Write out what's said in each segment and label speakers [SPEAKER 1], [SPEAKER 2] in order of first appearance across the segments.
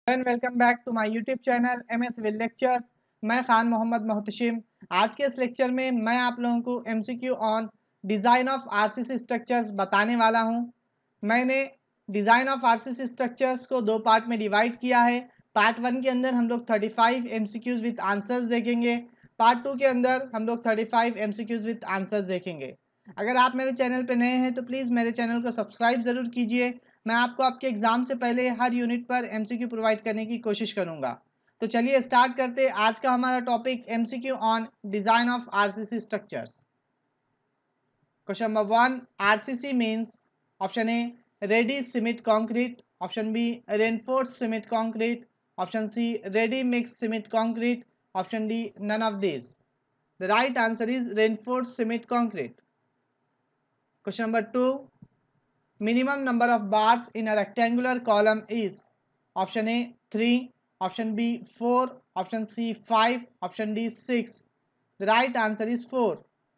[SPEAKER 1] And welcome back to my YouTube channel MS will lectures. मैं खान मोहम्मद मोहतशिम। आज के इस लेक्चर में मैं आप लोगों को MCQ on design of RCC structures बताने वाला हूं। मैंने डिज़ाइन ऑफ आरसीसी स्ट्रक्चर्स को दो पार्ट में डिवाइड किया है। पार्ट वन के अंदर हम लोग 35 एमसीक्यूज विद आंसर्स देखेंगे। पार्ट टू के अंदर हम लोग 35 एमसीक्यूज विद आंसर्स देखेंगे। अगर आप मेरे चैनल पर नए हैं तो प्लीज़ मेरे चैनल को सब्सक्राइब ज़रूर कीजिए। मैं आपको आपके एग्जाम से पहले हर यूनिट पर एमसीक्यू प्रोवाइड करने की कोशिश करूंगा। तो चलिए स्टार्ट करते हैं। आज का हमारा topic MCQ on design of RCC structures. Question number 1, RCC means option A ready cement concrete, option B reinforced cement concrete, option C ready mix cement concrete, option D none of this. The right answer is reinforced cement concrete. Question number 2, minimum number of bars in a rectangular column is option A 3, option B 4, option C 5, option D 6. The right answer is 4.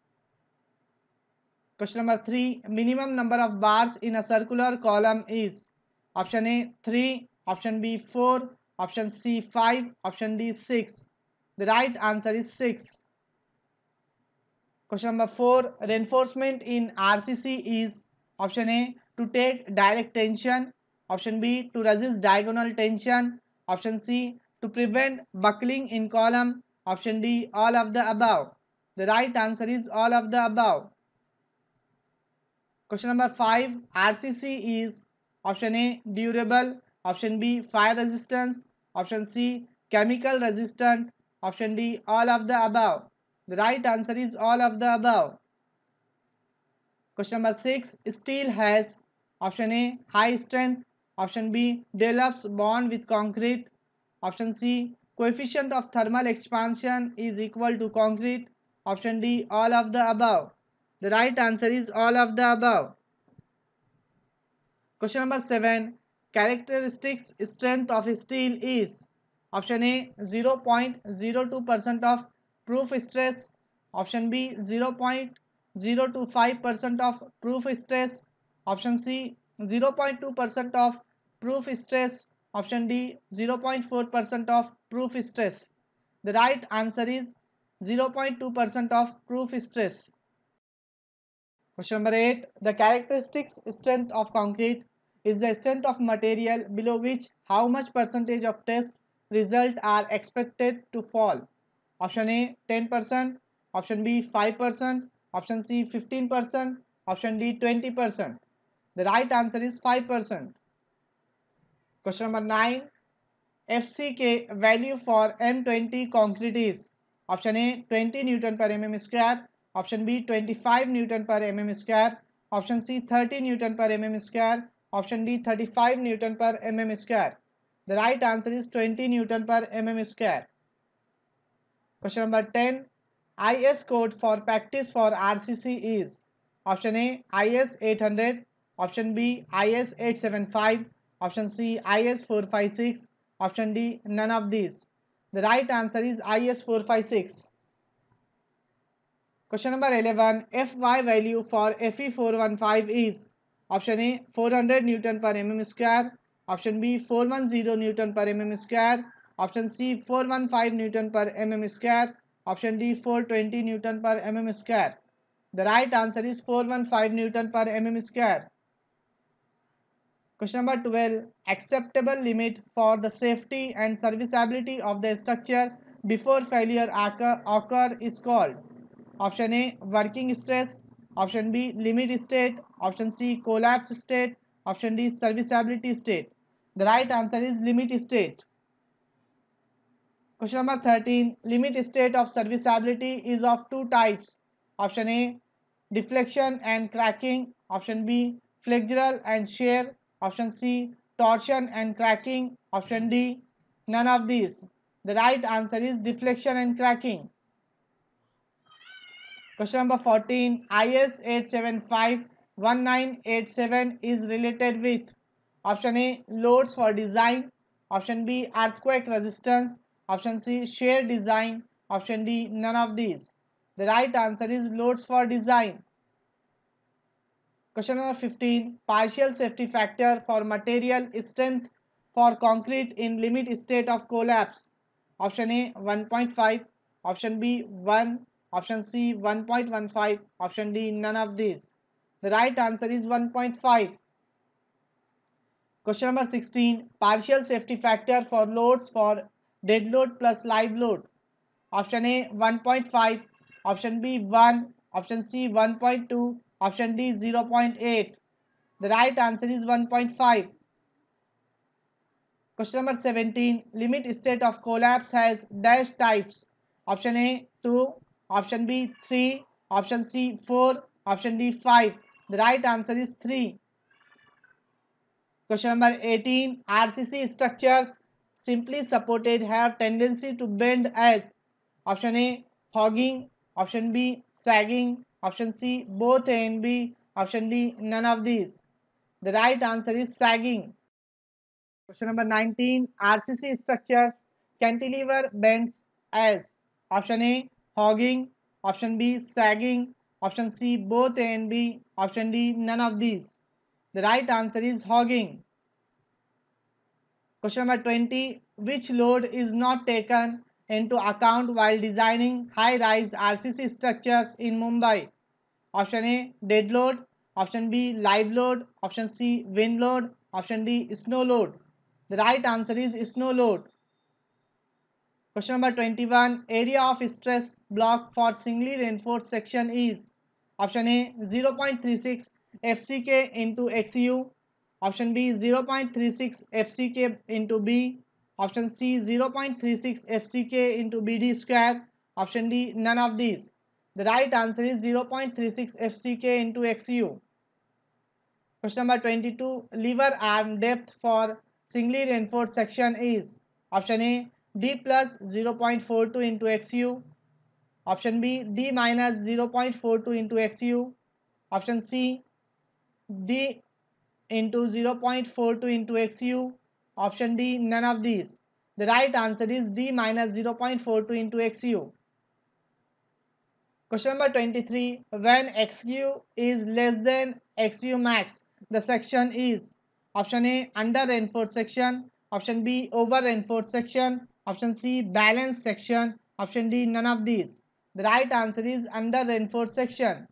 [SPEAKER 1] Question number 3, minimum number of bars in a circular column is option A 3, option B 4, option C 5, option D 6. The right answer is 6. Question number 4, reinforcement in RCC is option A to take direct tension, option B to resist diagonal tension, option C to prevent buckling in column, option D all of the above. The right answer is all of the above. Question number 5, RCC is option A durable, option B fire resistance, option C chemical resistant, option D all of the above. The right answer is all of the above. Question number 6, steel has option A high strength, option B develops bond with concrete, option C coefficient of thermal expansion is equal to concrete, option D all of the above. The right answer is all of the above. Question number 7, characteristics strength of steel is option A 0.02% of proof stress, option B 0.025% of proof stress, option C 0.2% of proof stress, option D 0.4% of proof stress. The right answer is 0.2% of proof stress. Question number 8, the characteristics strength of concrete is the strength of material below which how much percentage of test result are expected to fall. Option A 10%, option B 5%, option C 15%, option D 20%. The right answer is 5%. Question number 9, FCK value for M20 concrete is option A 20 Newton per mm square, option B 25 Newton per mm square, option C 30 Newton per mm square, option D 35 Newton per mm square. The right answer is 20 Newton per mm square. Question number 10, IS code for practice for RCC is option A IS 800, option B IS 875, option C IS 456, option D none of these. The right answer is IS 456. Question number 11, Fy value for Fe 415 is option A 400 Newton per mm square, option B 410 Newton per mm square, option C 415 Newton per mm square, option D 420 Newton per mm square. The right answer is 415 Newton per mm square. Question number 12, acceptable limit for the safety and serviceability of the structure before failure occur is called option A working stress, option B limit state, option C collapse state, option D serviceability state. The right answer is limit state. Question number 13, limit state of serviceability is of two types. Option A deflection and cracking, option B flexural and shear, option C torsion and cracking, option D none of these. The right answer is deflection and cracking. Question number 14, IS 875-1987 is related with option A loads for design, option B earthquake resistance, option C shear design, option D none of these. The right answer is loads for design. Question number 15, partial safety factor for material strength for concrete in limit state of collapse? Option A 1.5, option B 1, option C 1.15, option D none of these. The right answer is 1.5. Question number 16. Partial safety factor for loads for dead load plus live load. Option A 1.5, option B 1, option C 1.2, option D 0.8. The right answer is 1.5. Question number 17. Limit state of collapse has dash types. Option A 2, option B 3, option C 4, option D 5. The right answer is 3. Question number 18. RCC structures simply supported have tendency to bend as. Option A hogging, option B sagging, option C both A and B, option D none of these. The right answer is sagging. Question number 19. RCC structures cantilever bends as. Option A hogging, option B sagging, option C both A and B, option D none of these. The right answer is hogging. Question number 20. Which load is not taken into account while designing high-rise RCC structures in Mumbai? Option A dead load, option B live load, option C wind load, option D snow load. The right answer is snow load. Question number 21. Area of stress block for singly reinforced section is. Option A 0.36 FCK into XU, option B 0.36 FCK into B, option C 0.36 FCK into BD square, option D none of these. The right answer is 0.36 FCK into XU. Question number 22. Lever arm depth for singly reinforced section is. Option A D plus 0.42 into XU, option B D minus 0.42 into XU, option C D into 0.42 into XU, option D none of these. The right answer is D minus 0.42 into XU. Question number 23. When XU is less than XU max, the section is. Option A under reinforced section, option B over reinforced section, option C balanced section, option D none of these. The right answer is under reinforced section.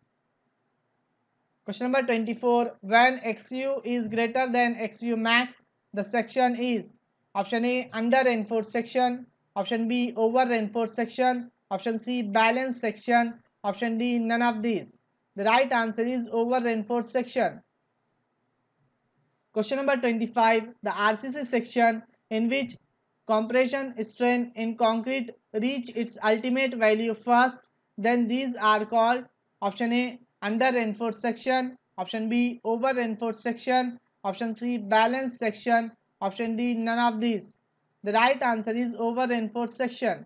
[SPEAKER 1] Question number 24. When XU is greater than XU max, the section is. Option A under reinforced section, option B over reinforced section, option C balanced section, option D none of these. The right answer is over reinforced section. Question number 25. The RCC section in which compression strain in concrete reach its ultimate value first, then these are called. Option A under reinforced section, option B over reinforced section, option C balanced section, option D none of these. The right answer is over reinforced section.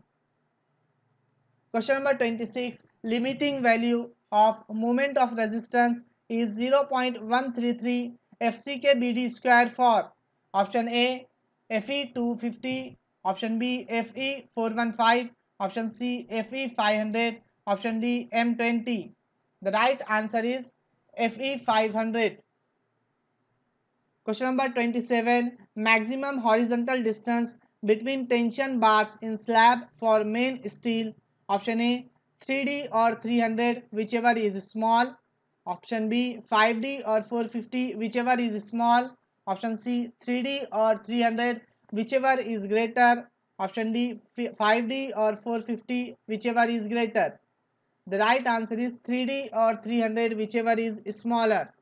[SPEAKER 1] Question number 26. Limiting value of moment of resistance is 0.133 FCK BD square for. Option A FE 250, option B FE 415, option C FE 500, option D M20. The right answer is FE 500. Question number 27. Maximum horizontal distance between tension bars in slab for main steel. Option A 3D or 300, whichever is small. Option B 5D or 450, whichever is small. Option C 3D or 300, whichever is greater. Option D 5D or 450, whichever is greater. The right answer is 3D or 300, whichever is smaller.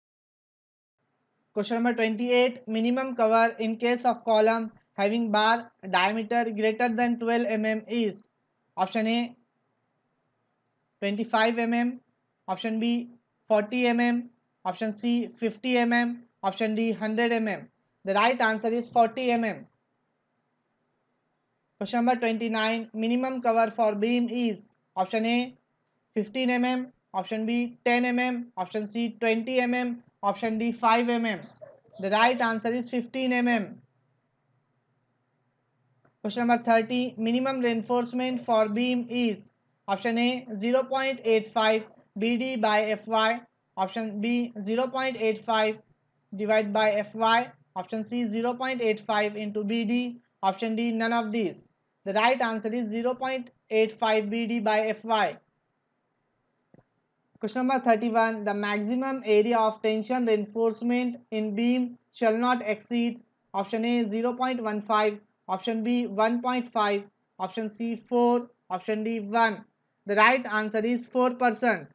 [SPEAKER 1] Question number 28. Minimum cover in case of column having bar diameter greater than 12 mm is. Option A 25 mm, option B 40 mm, option C 50 mm, option D 100 mm. The right answer is 40 mm. Question number 29. Minimum cover for beam is. Option A 15 mm, option B 10 mm, option C 20 mm, option D 5 mm. The right answer is 15 mm. Question number 30. Minimum reinforcement for beam is. Option A 0.85 BD by Fy, option B 0.85 divided by Fy, Option C 0.85 into BD. Option D none of these. The right answer is 0.85 BD by Fy. Question number 31. The maximum area of tension reinforcement in beam shall not exceed option A 0.15, option B 1.5, option C 4, option D 1. The right answer is 4%.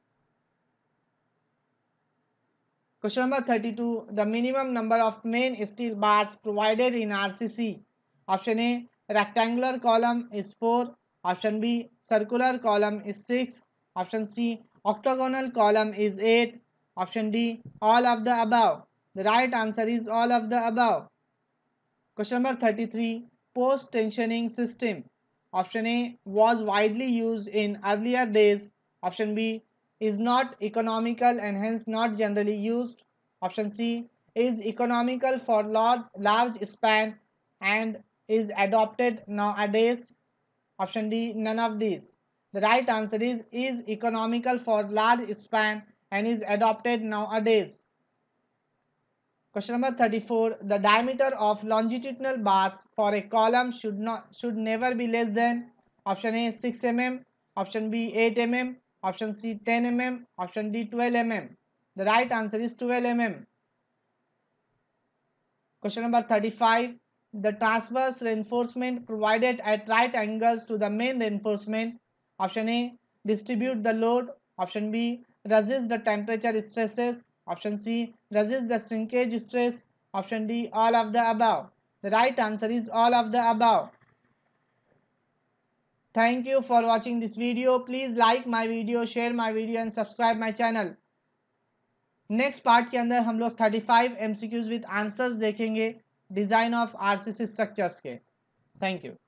[SPEAKER 1] Question number 32. The minimum number of main steel bars provided in RCC. Option A rectangular column is 4, option B circular column is 6, option C octagonal column is 8, option D all of the above. The right answer is all of the above. Question number 33. Post tensioning system. Option A was widely used in earlier days. Option B is not economical and hence not generally used. Option C is economical for large span and is adopted nowadays. Option D none of these. The right answer is economical for large span and is adopted nowadays. Question number 34. The diameter of longitudinal bars for a column should never be less than option A 6 mm, option B 8 mm, option C 10 mm, option D 12 mm. The right answer is 12 mm. Question number 35. The transverse reinforcement provided at right angles to the main reinforcement. Option A distribute the load, option B resist the temperature stresses, option C resist the shrinkage stress, option D all of the above. The right answer is all of the above. Thank you for watching this video. Please like my video, share my video and subscribe my channel. Next part के अंदर हम लोग 35 MCQs with answers देखेंगे design of RCC structures के. Thank you.